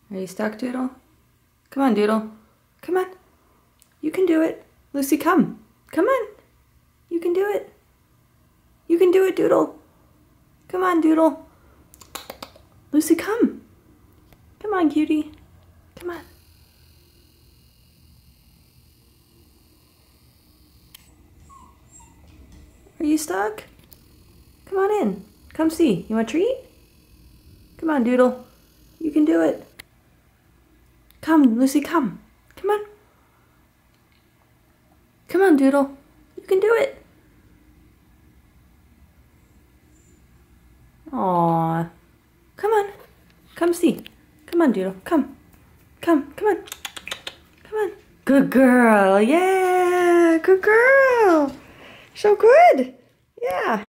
Are you stuck, Doodle? Come on, Doodle. Come on. You can do it. Lucy, come. Come on. You can do it. You can do it, Doodle. Come on, Doodle. Lucy, come. Come on, cutie. Come on. Are you stuck? Come on in. Come see. You want a treat? Come on, Doodle. You can do it. Come, Lucy, come. Come on. Come on, Doodle. You can do it. Aww. Come on. Come see. Come on, Doodle. Come. Come. Come on. Come on. Good girl. Yeah. Good girl. So good. Yeah.